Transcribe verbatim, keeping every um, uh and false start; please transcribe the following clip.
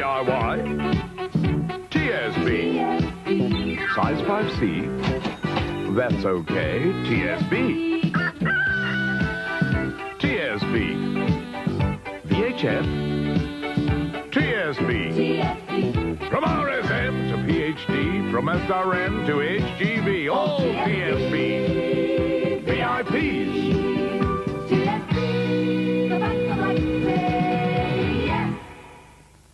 I Y. T S B. Size five C. That's okay. T S B. T S B. V H F. T S B. From R S M to P H D, from S R M to H G V, all T S B.